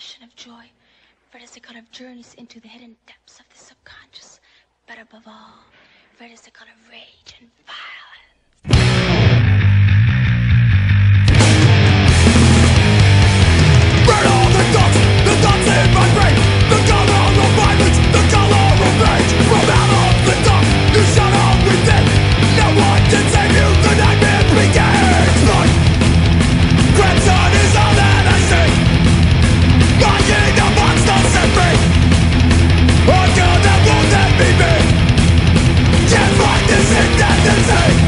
passion of joy. Red is the color of journeys into the hidden depths of the subconscious. But above all, red is the color of rage and violence. Burn all the thoughts in my brain. The color of violence, the color of rage. From out of the dark, you shut up within. No one can save you, the nightmare begins. Blood, crimson is all that I see. Locking the monsters set free. A girl that won't let me be. Can't fight this indecency.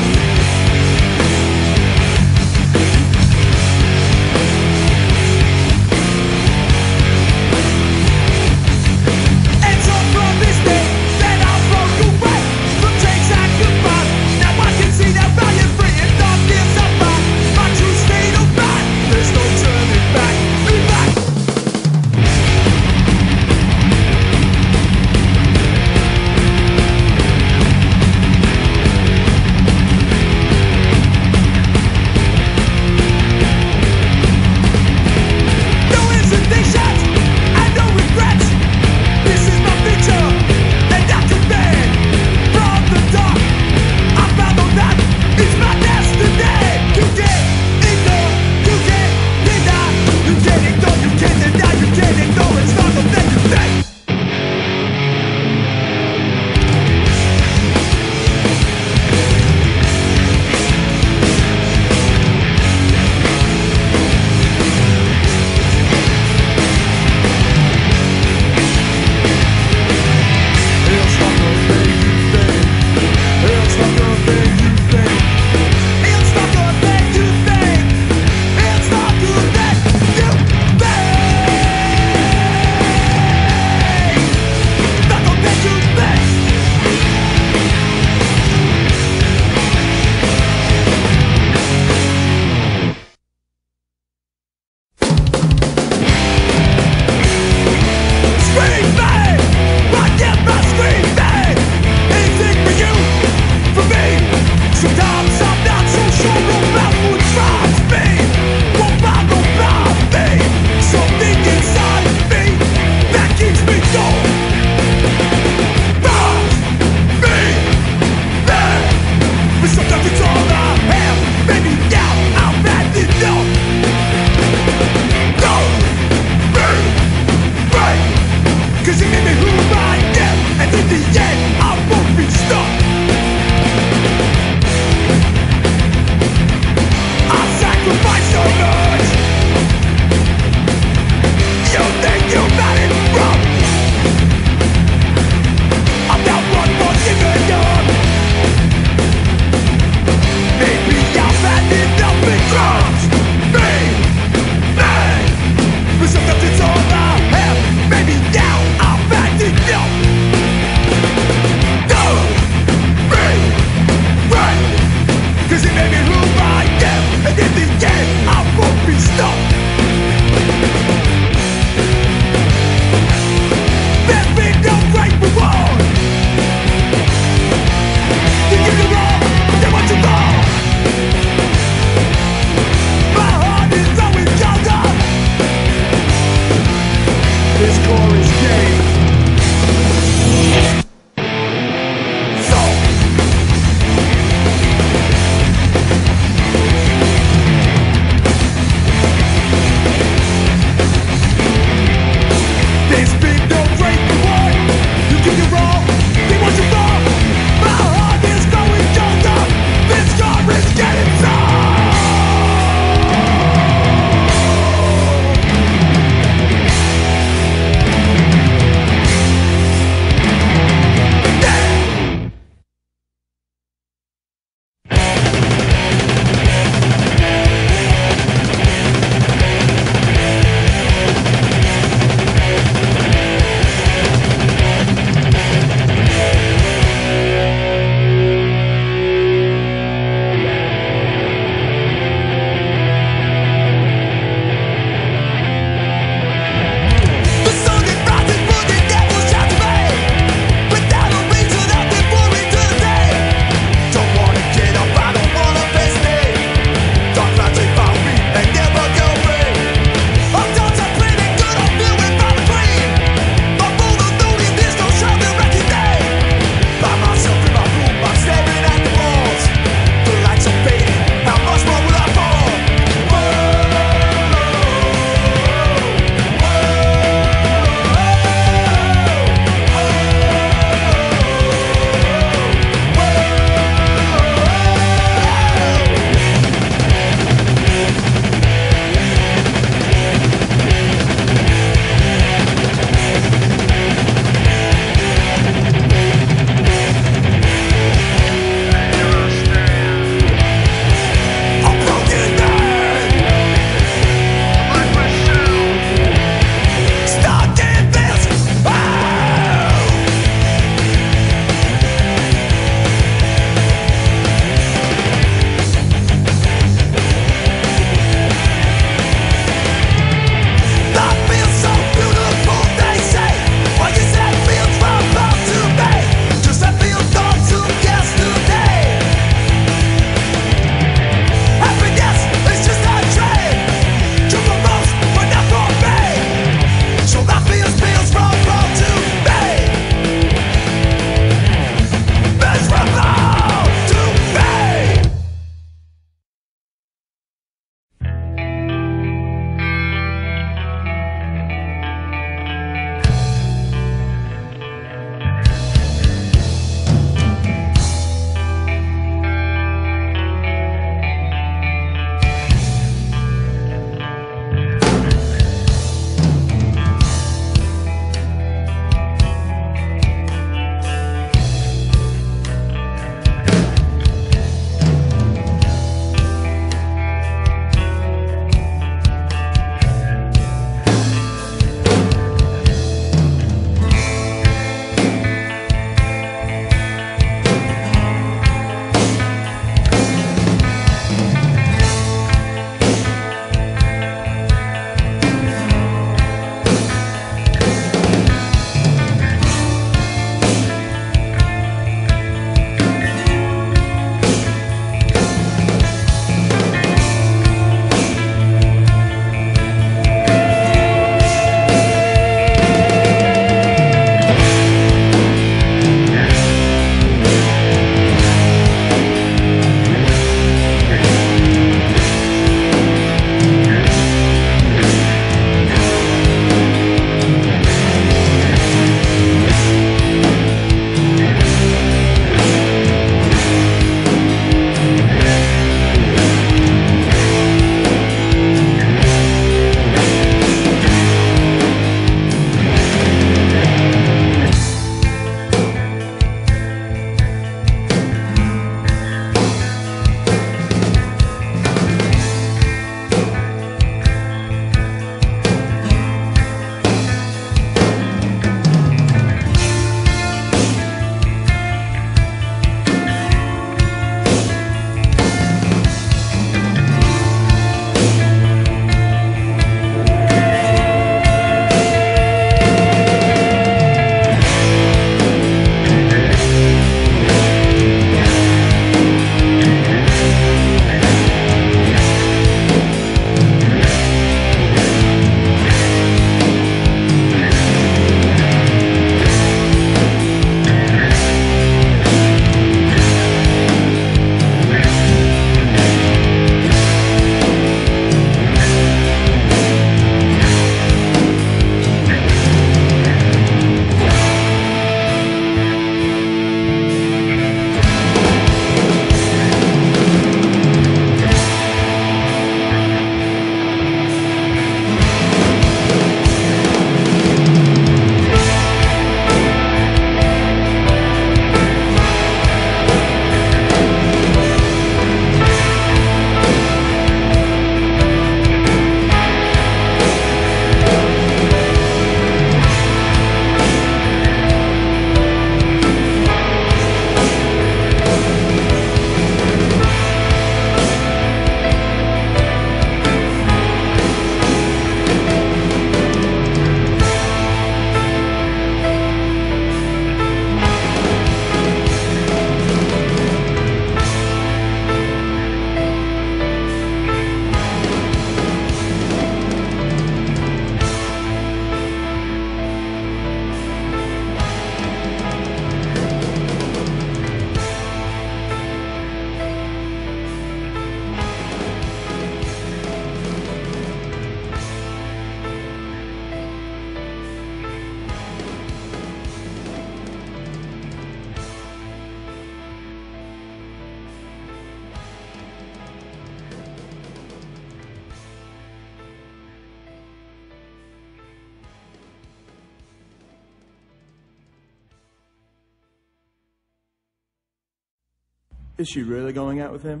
Is she really going out with him?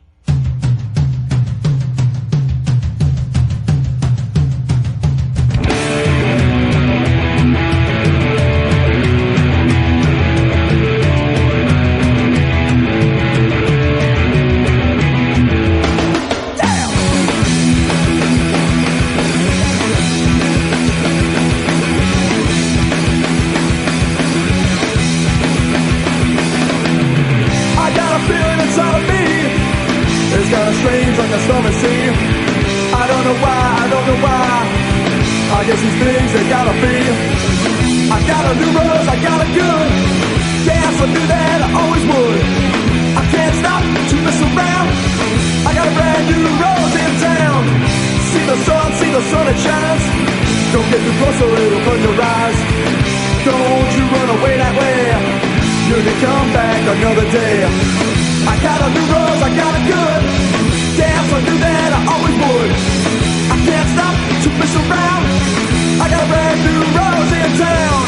I guess these things they gotta be. I got a new rose, I got a good. Yes, I knew that I always would. I can't stop to mess around. I got a brand new rose in town. See the sun it shines. Don't get too close or it'll burn your eyes. Don't you run away that way. You can come back another day. I got a new rose, I got a good. Yes, I knew that I always would. I can't stop to mess around. I got a brand new rose in town.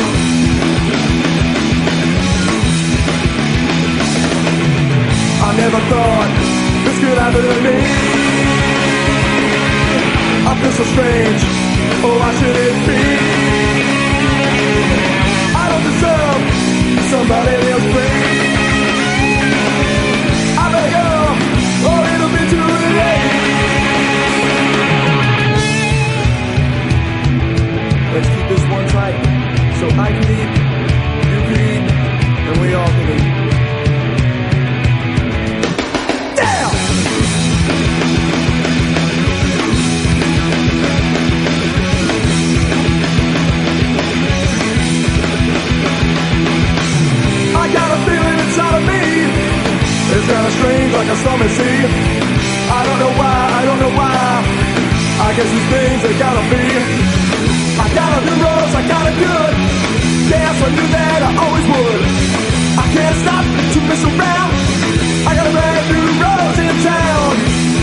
I never thought this could happen to me. I feel so strange. Oh, why should it be? I don't deserve somebody else free. I better go, or it'll be too late. Let's keep this one tight, so I can eat, you can eat, and we all can eat. Damn! I got a feeling inside of me. It's kinda strange, like a stormy sea. I don't know why. I guess these things they gotta be. I got a new rose, I got a good. Yes, I knew that I always would. I can't stop to mess around. I got a brand new rose in town.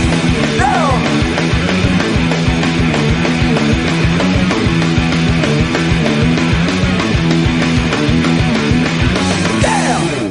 Yeah.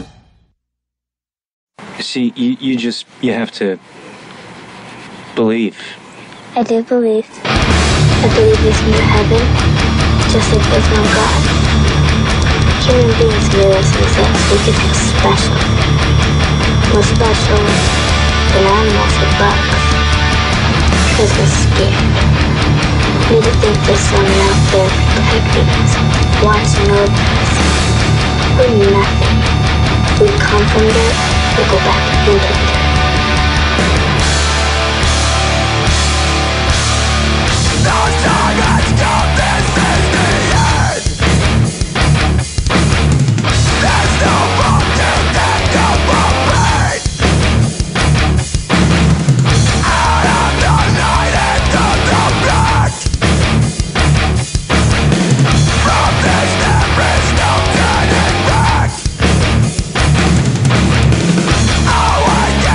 See, you have to believe. I do believe. I believe there's no heaven, just like there's no God. Human beings realize that we can feel special. More special than animals or bugs. Because we're scared. We to think there's someone out there protecting us, watching over us. We're nothing. We come from there, we go back into it. Oh, I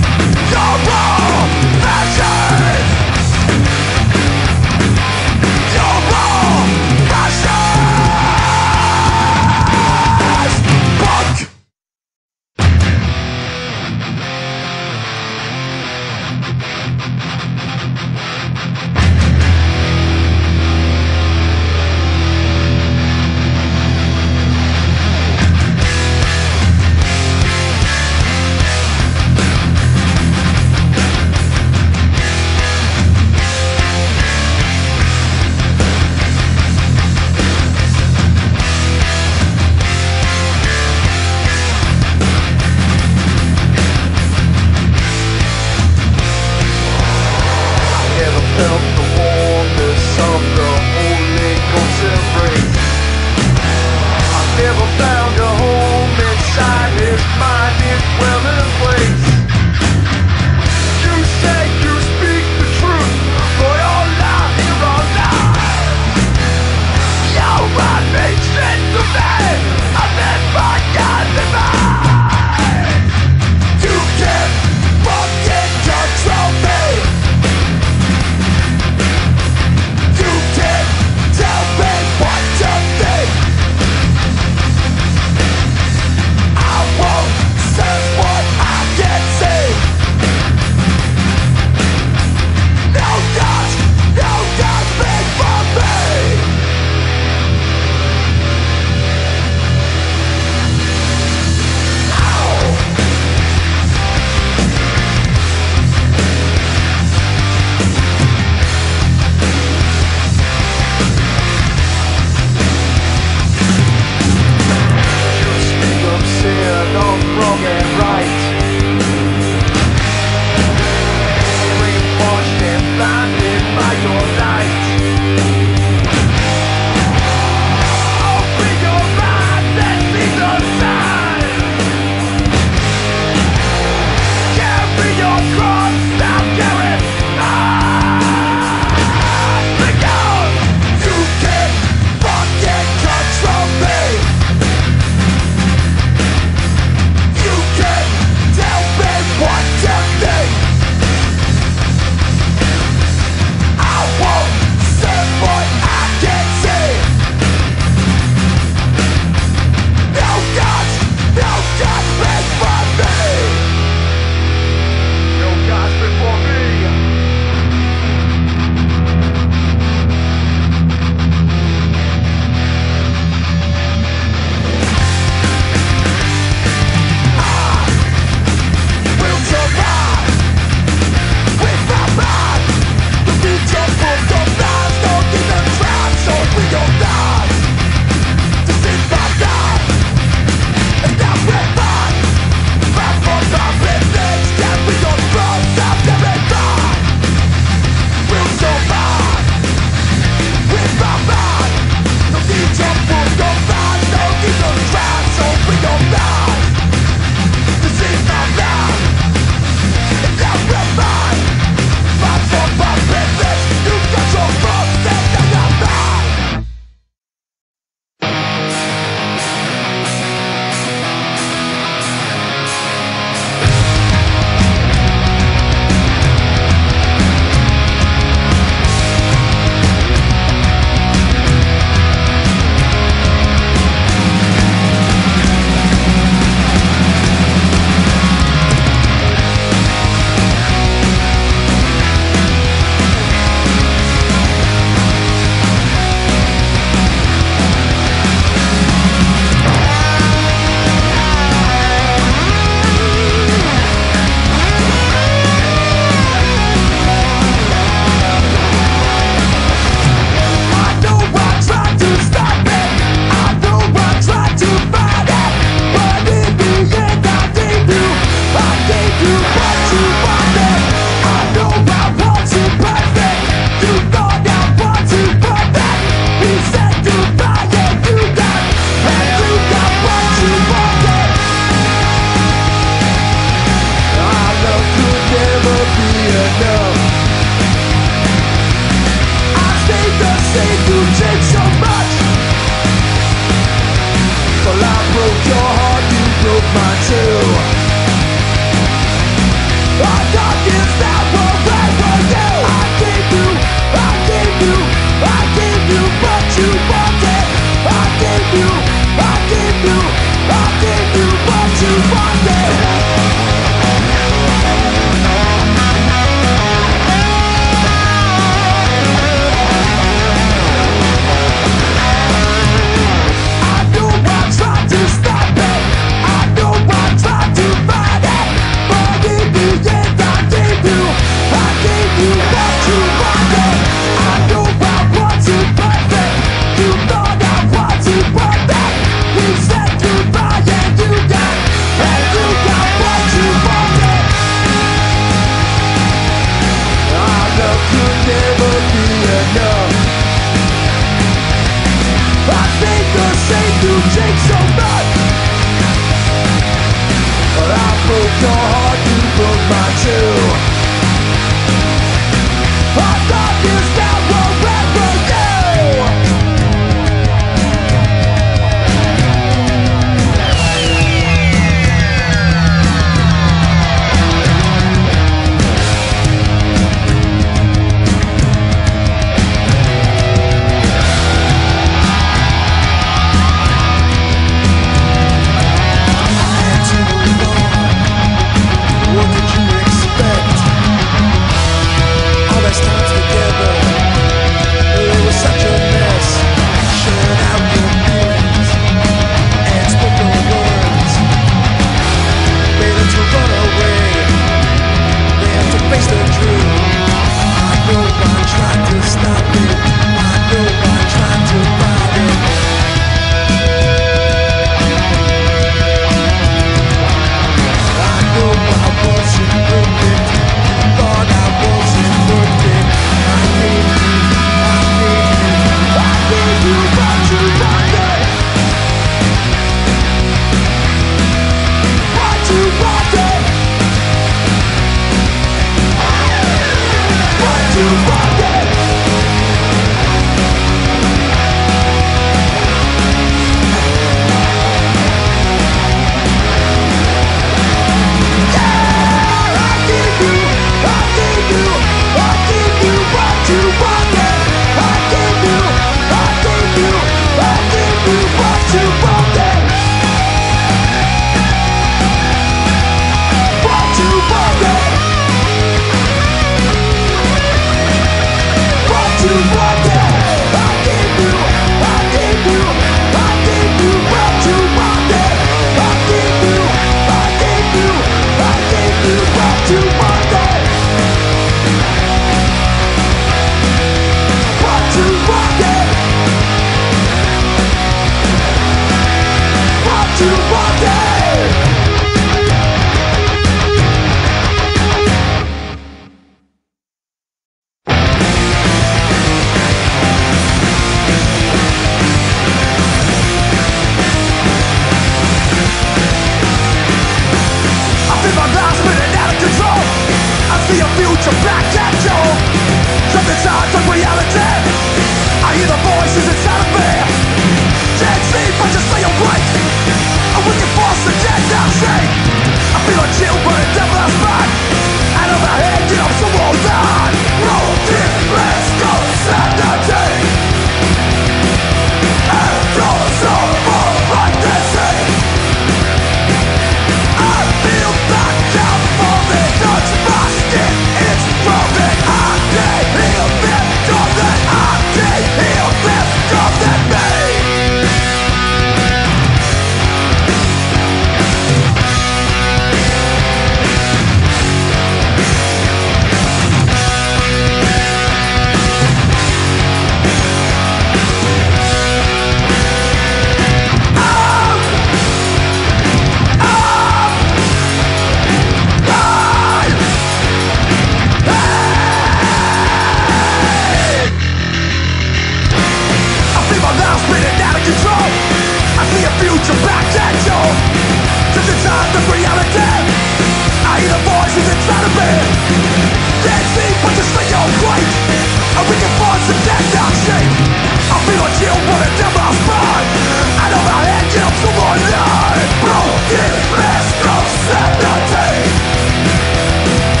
Broken, rest of sanity.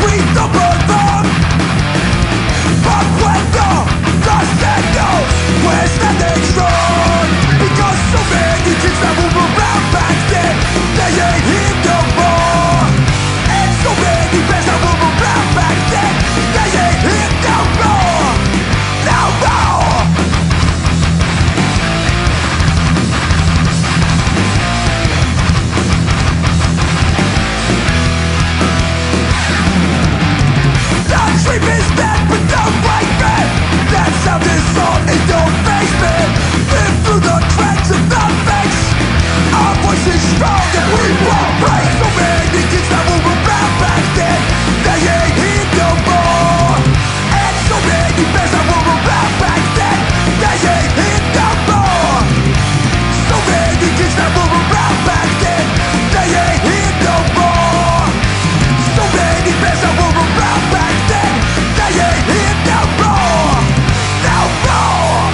we stumble along. But when the signals, we're standing strong. Because so many kids that move around back then, they ain't here no more. And so many bands that move around back then, they ain't here no more. No more. The dream is dead, but the right man. That sound is all in your face, man. Live through the cracks of the face. Our voice is strong and we won't break. So many kids that were around back then, they ain't here no more. And so many bands that were around back then, they ain't here no more. So many kids that were around back then, they ain't here no more. So many bands that were around back then, they ain't here no more. No more.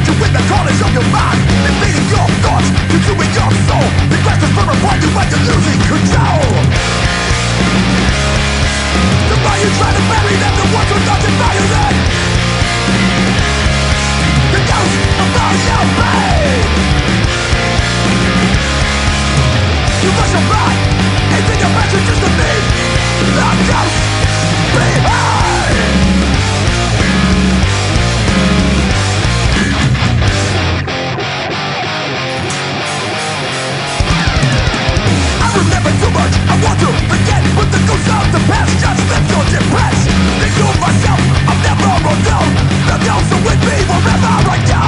confront you with the college of your mind, invading your thoughts, consuming your soul. The quest is for upon you when you're losing control. The more you try to bury them, the ones who nothing value them. The ghost of all your pain. You rush your mind, and think your passion just to leave the ghost behind. I remember too much, I want to forget, but the ghosts of the past just left so depressed. Think to myself, I'm never alone. The ghosts are with me wherever I go.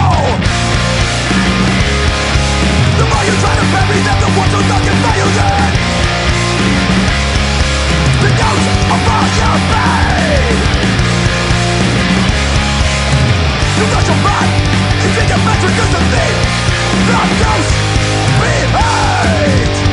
The more you try to bury them, the ones who don't get valued in. The ghosts of all your pain. You rush your mind, and think your metric is a thief. The ghosts behind.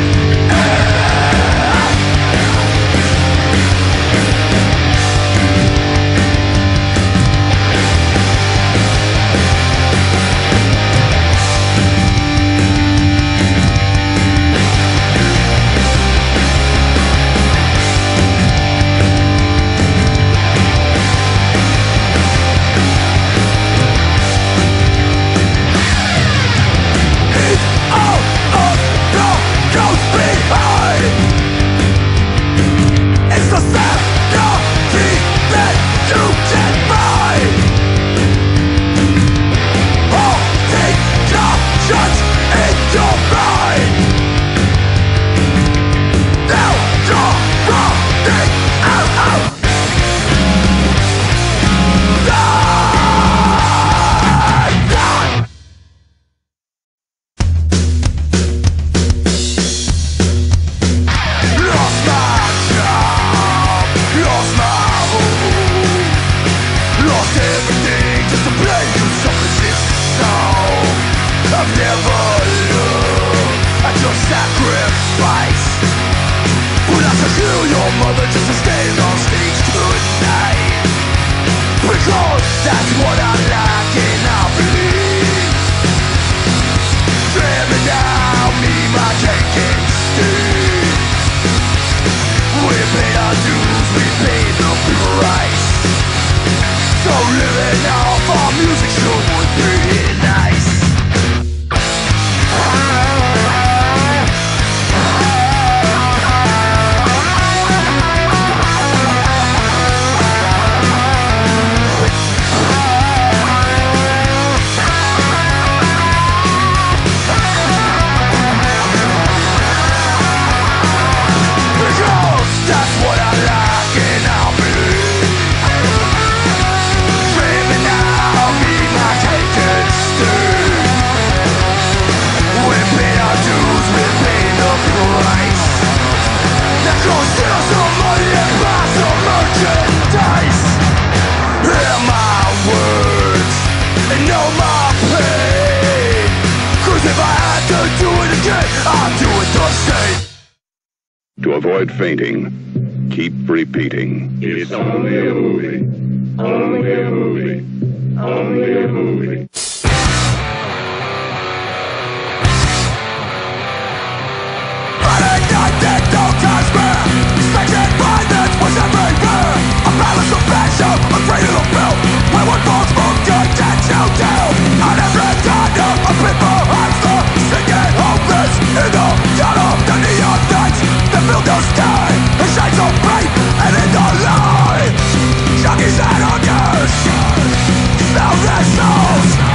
To avoid fainting, keep repeating. It's only a movie. Only a movie. Only a movie. Junkies and hungers, smell their souls.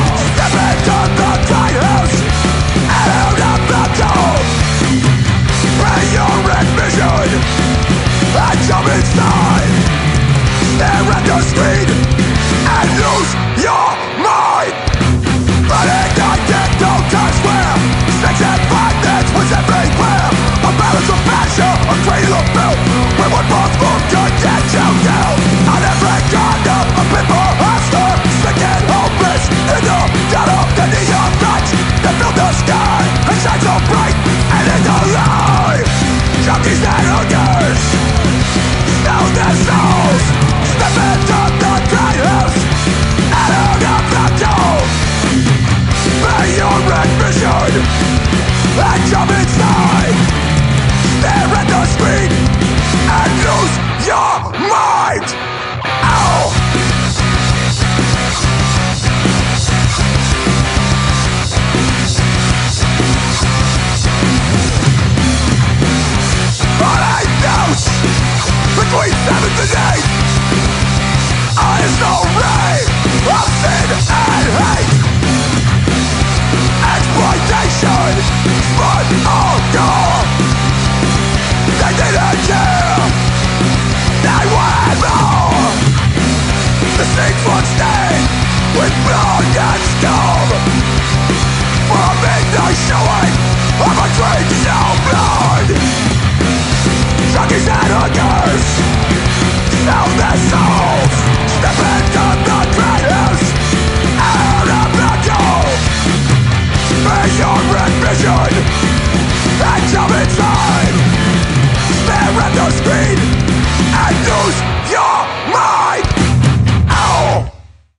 The seats would stain with blood and scum. For a midnight showing of a dream so blood. Junkies and hookers sell their souls. Step into the greatest elemental. Face your ambition and jump inside. Stare at the screen and lose your mind. Ow!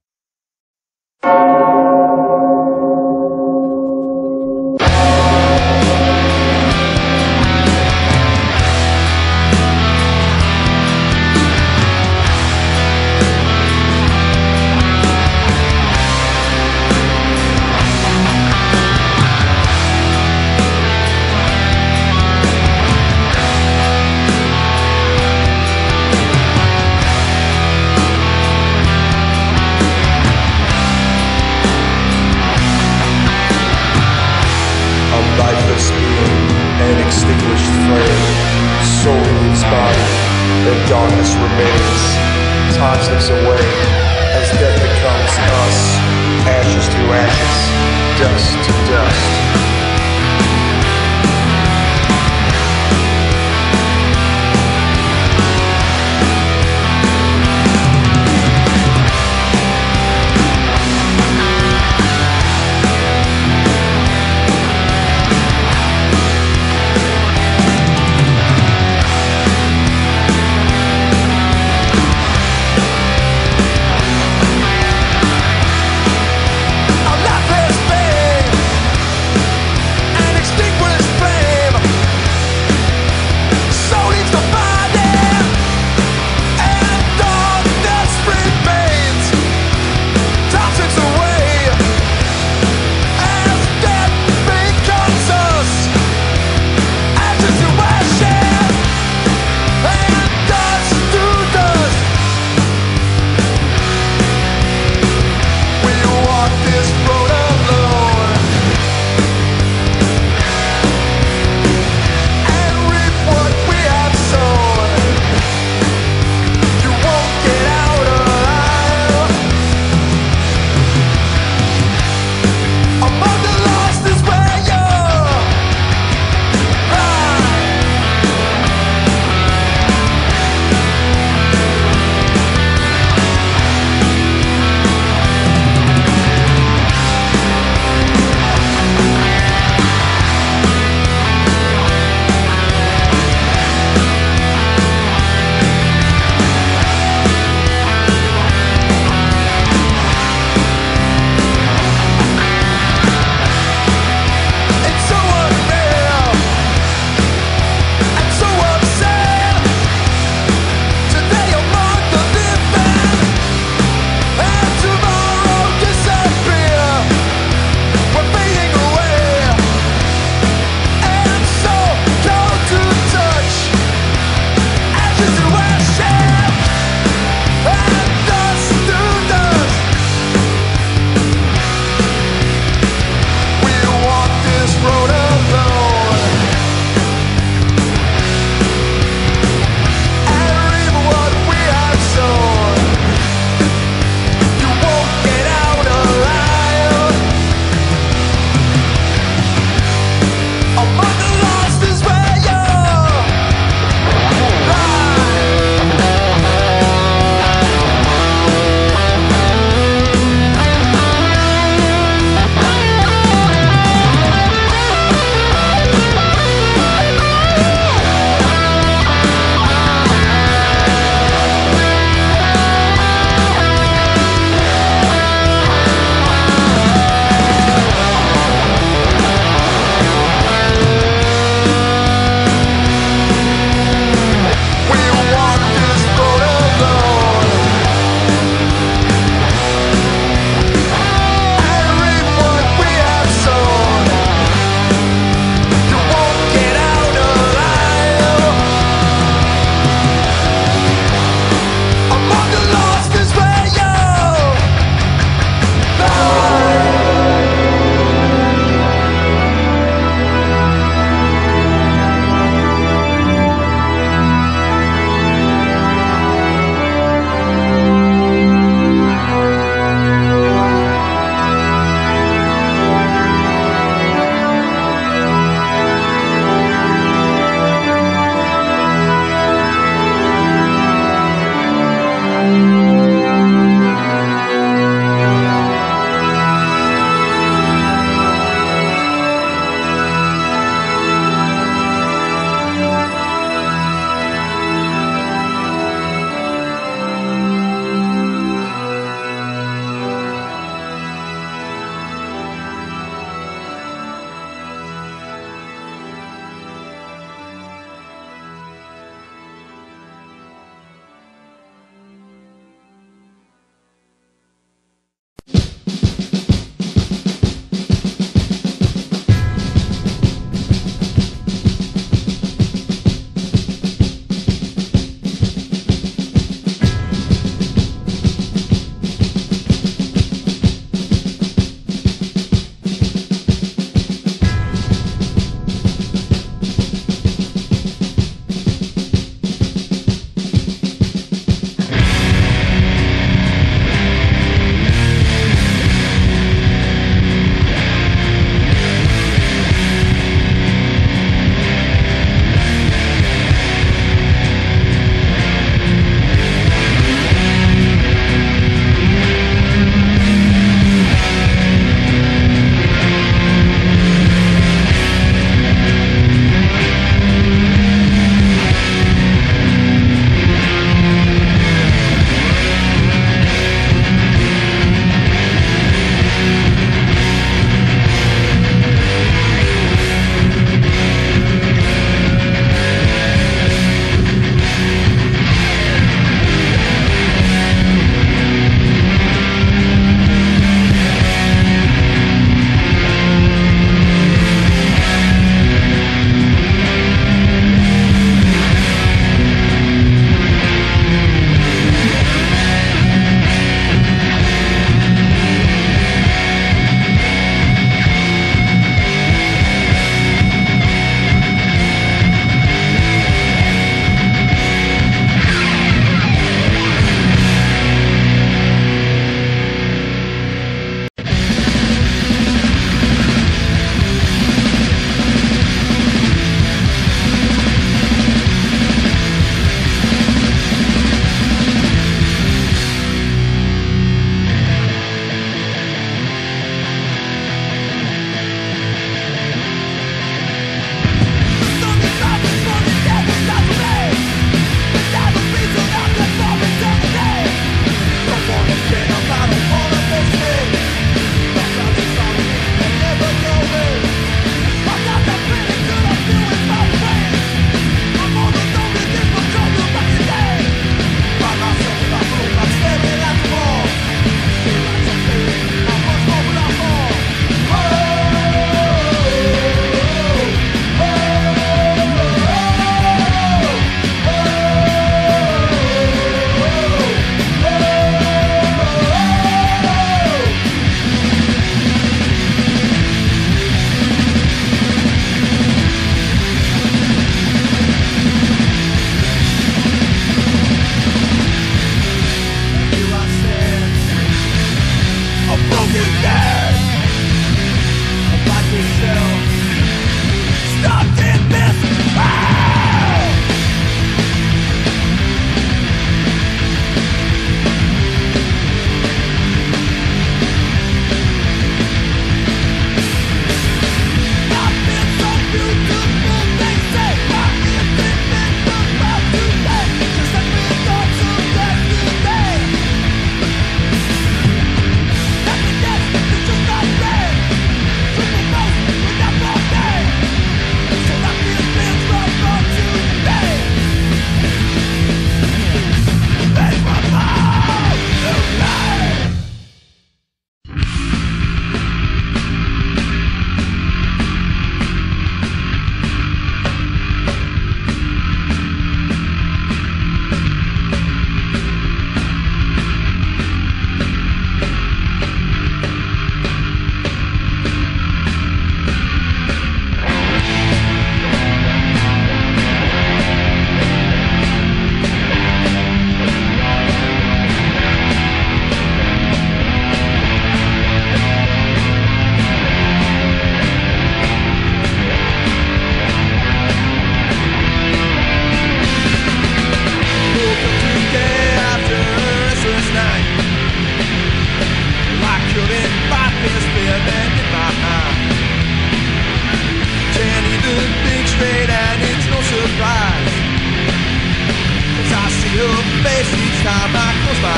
Lifeless being, an extinguished flame. Soul leaves body, and darkness remains. Time slips away as death becomes us. Ashes to ashes, dust to dust.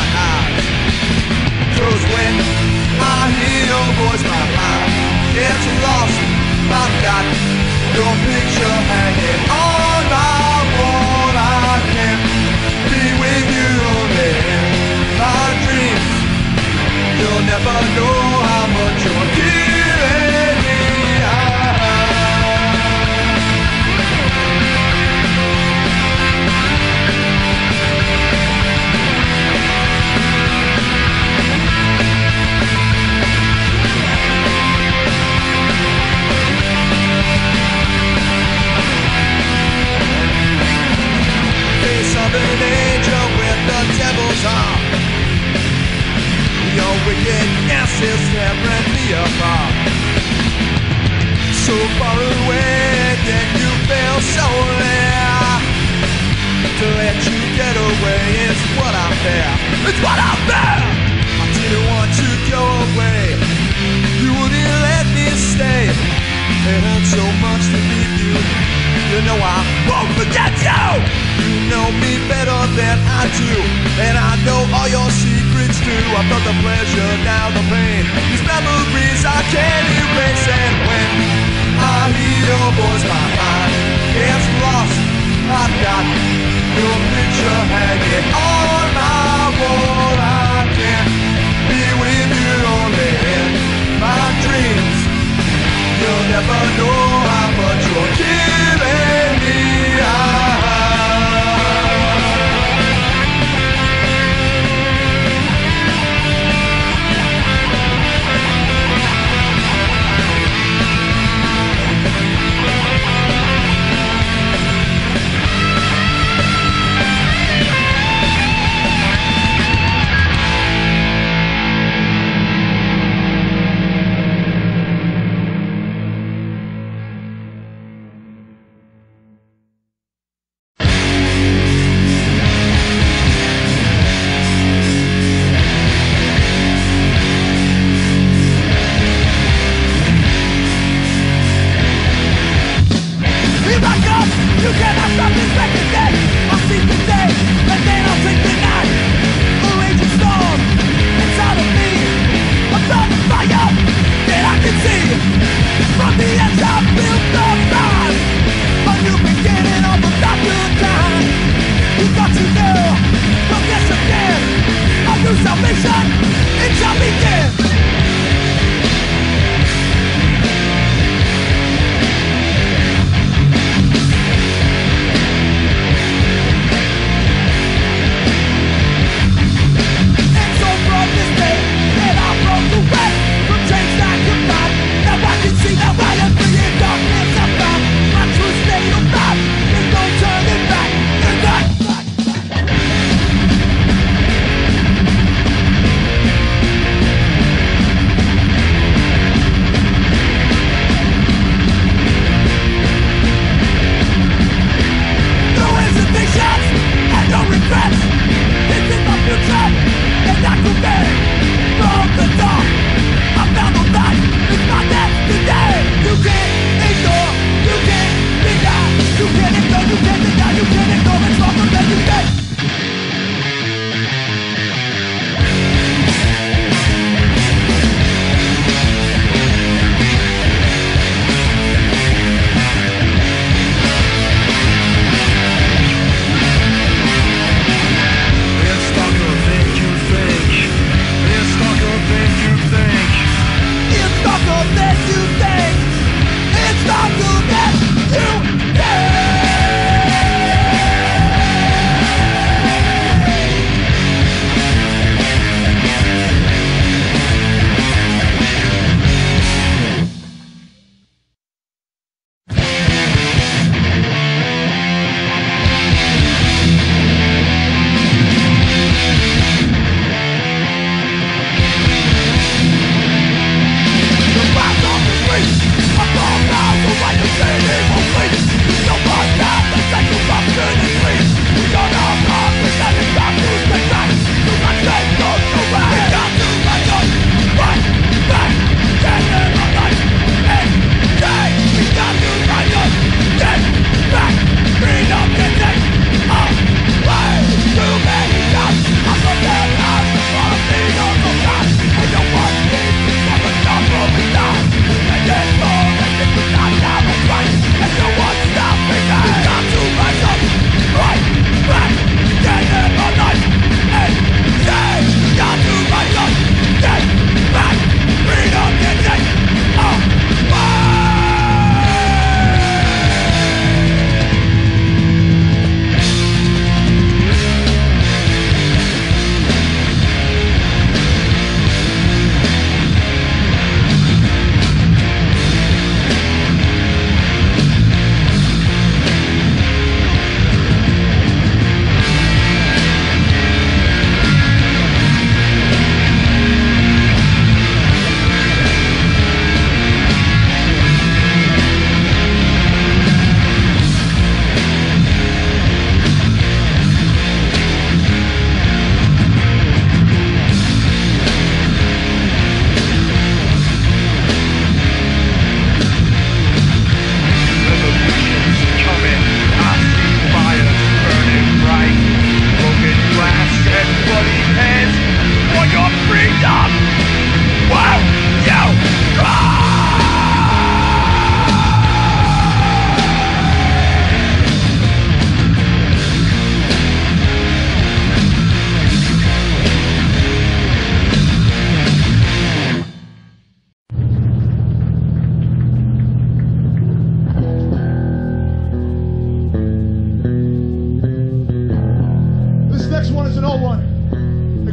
my eyes. 'Cause when I hear your voice, my mind gets lost. I've got your picture hanging on my wall. I can't be with you only in my dreams. You'll never know how much you're killing me. Face of an angel with the devil's arm. Your wickedness is tearing me apart. So far away, yet you feel so near. To let you get away is what I fear. It's what I fear. I didn't want to go away. You wouldn't let me stay. It hurt so much to leave you. You know I won't forget you. You know me better than I do, and I know all your secrets too. I felt the pleasure, now the pain. These memories I can't erase. And when I hear your voice, my mind gets lost. I've got your picture hanging on my wall. I can't be with you only in my dreams. You'll never know how much you're killing me.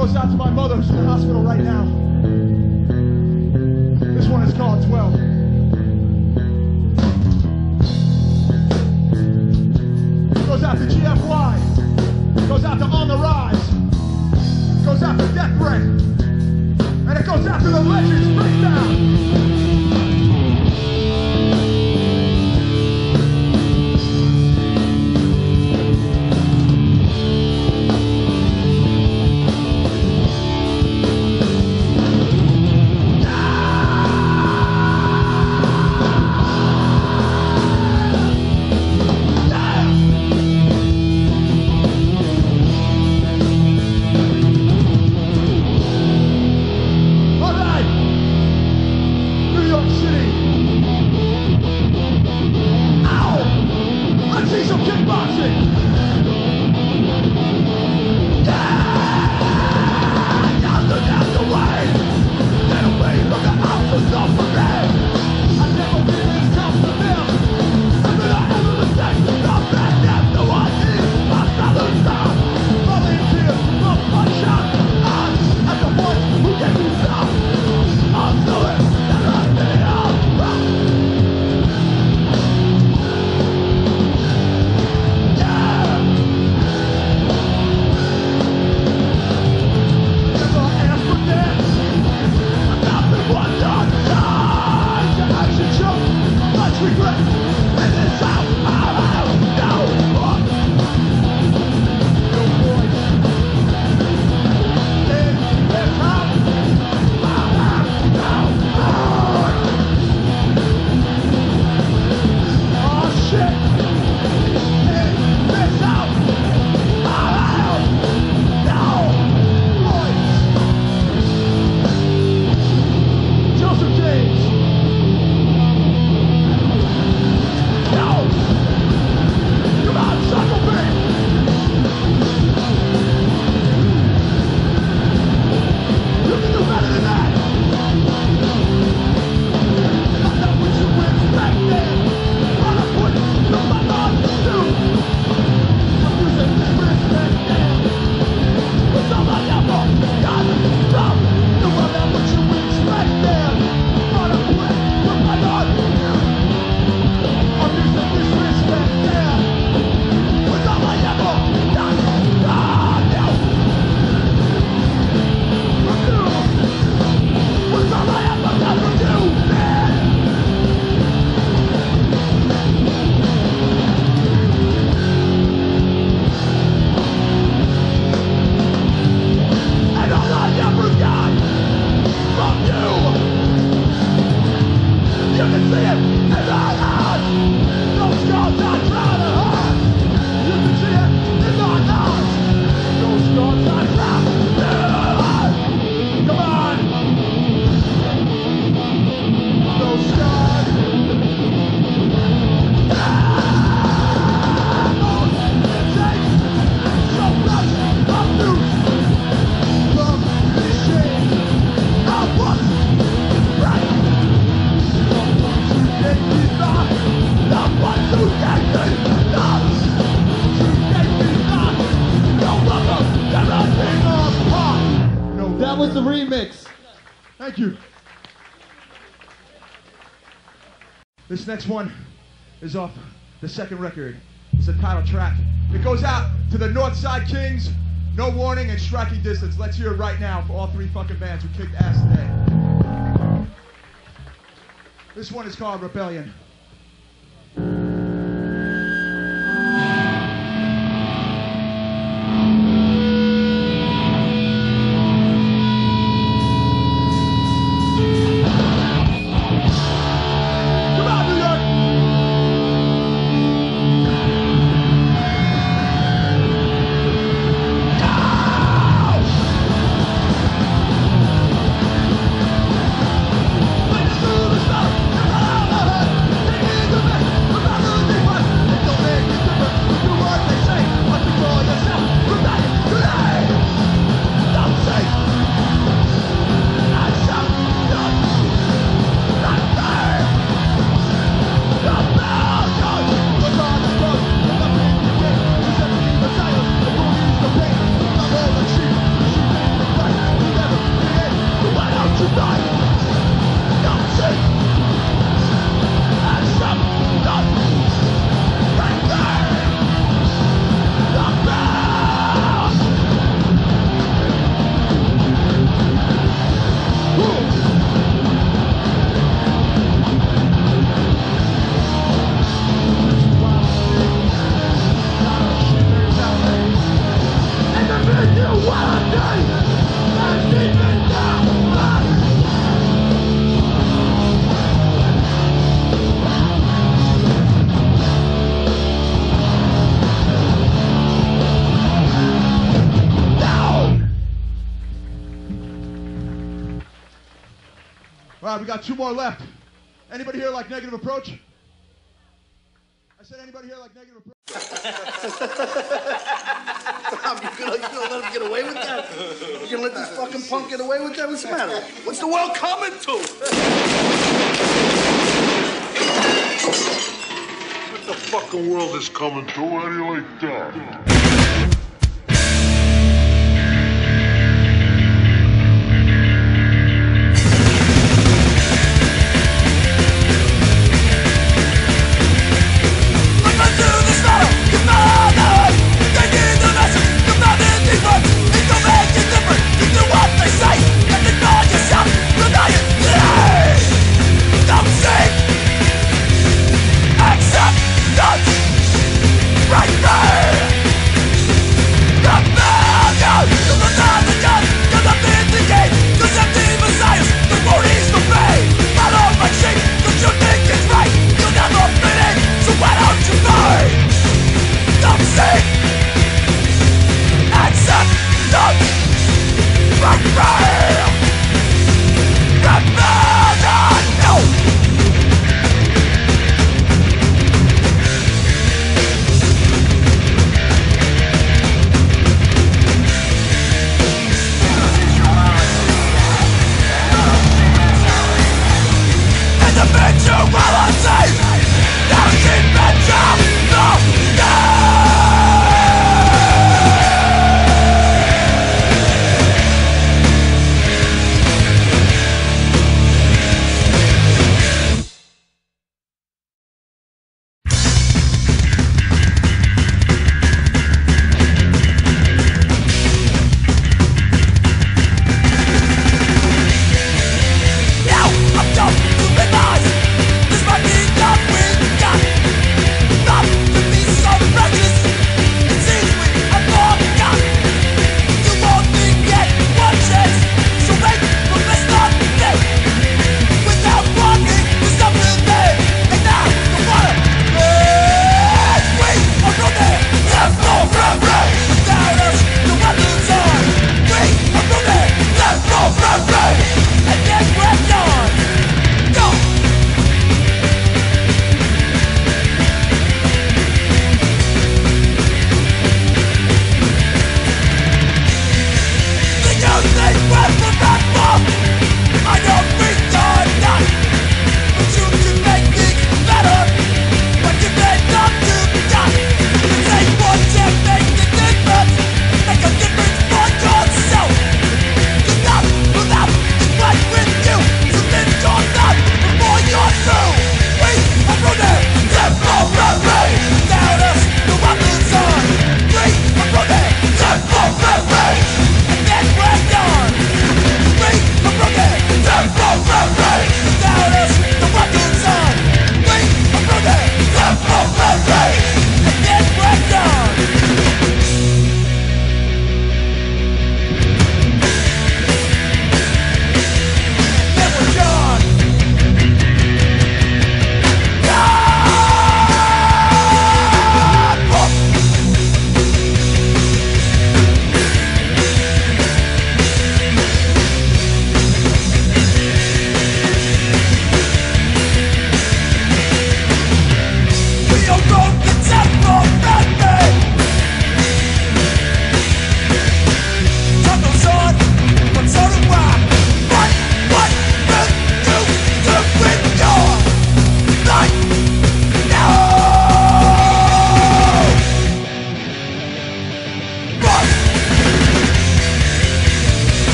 goes out to my mother who's in the hospital right now. This one is called 12. Goes out to GFY. Goes out to On the Rise. Goes out to Death Threat. And it goes out to the Legends Breakdown. Thank you. This next one is off the second record. It's the title track. It goes out to the Northside Kings, No Warning, and Striking Distance. Let's hear it right now for all three fucking bands who kicked ass today. This one is called Rebellion. Let's All right, we got 2 more left. Anybody here like Negative Approach? I said anybody here like Negative Approach? You gonna let him get away with that? You gonna let this fucking punk get away with that? What's the matter? What's the world coming to? What the fucking world is coming to? How do you like that? Right there!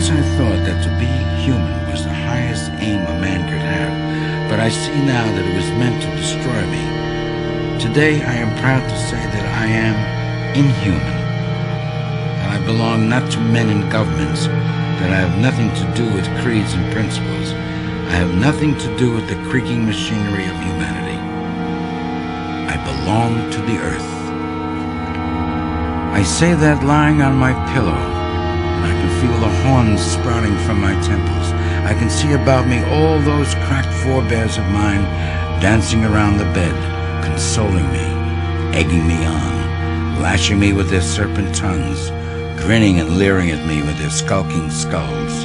Once I thought that to be human was the highest aim a man could have, but I see now that it was meant to destroy me. Today I am proud to say that I am inhuman, that I belong not to men and governments, that I have nothing to do with creeds and principles. I have nothing to do with the creaking machinery of humanity. I belong to the earth. I say that lying on my pillow, and I can feel the horns sprouting from my temples. I can see about me all those cracked forebears of mine dancing around the bed, consoling me, egging me on, lashing me with their serpent tongues, grinning and leering at me with their skulking skulls.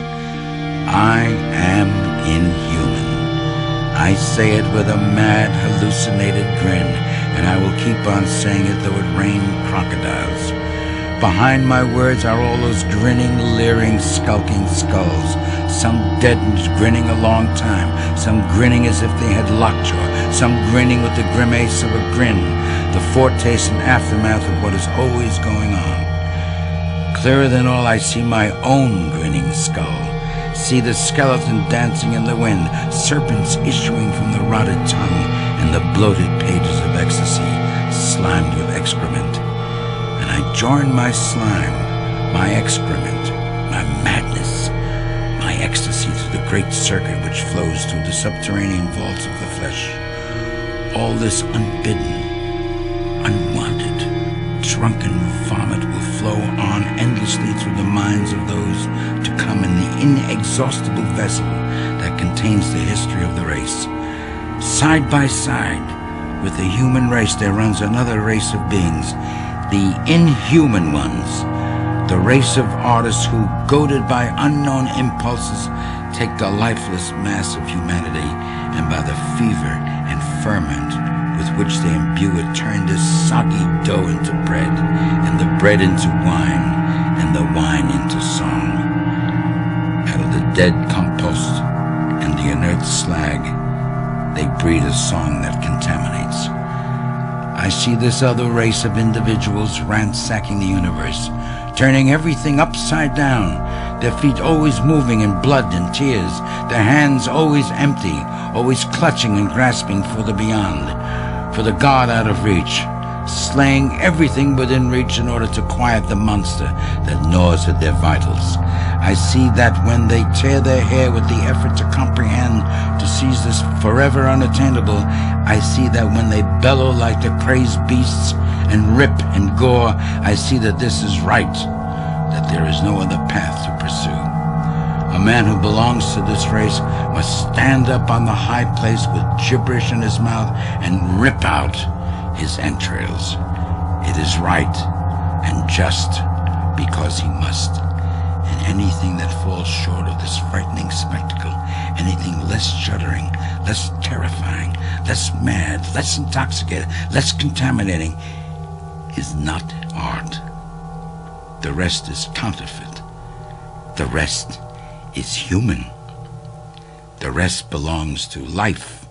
I am inhuman. I say it with a mad, hallucinated grin, and I will keep on saying it though it rain crocodiles. Behind my words are all those grinning, leering, skulking skulls, some dead and grinning a long time, some grinning as if they had lockjaw, some grinning with the grimace of a grin, the foretaste and aftermath of what is always going on. Clearer than all, I see my own grinning skull, see the skeleton dancing in the wind, serpents issuing from the rotted tongue, and the bloated pages of ecstasy, slimed with excrement. And I join my slime, my excrement, my madness, my ecstasy to the great circuit which flows through the subterranean vaults of the flesh. All this unbidden, unwanted, drunken vomit will flow on endlessly through the minds of those to come in the inexhaustible vessel that contains the history of the race. Side by side with the human race there runs another race of beings, the inhuman ones, the race of artists who, goaded by unknown impulses, take the lifeless mass of humanity and by the fever and ferment with which they imbue it turn this soggy dough into bread, and the bread into wine, and the wine into song. Out of the dead compost and the inert slag, they breed a song that contaminates. I see this other race of individuals ransacking the universe, turning everything upside down, their feet always moving in blood and tears, their hands always empty, always clutching and grasping for the beyond, for the God out of reach, slaying everything within reach in order to quiet the monster that gnaws at their vitals. I see that when they tear their hair with the effort to comprehend, to seize this forever unattainable, I see that when they bellow like the crazed beasts and rip and gore, I see that this is right, that there is no other path to pursue. A man who belongs to this race must stand up on the high place with gibberish in his mouth and rip out his entrails. It is right and just because he must. And anything that falls short of this frightening spectacle, anything less shuddering, less terrifying, less mad, less intoxicated, less contaminating, is not art. The rest is counterfeit. The rest is human. The rest belongs to life,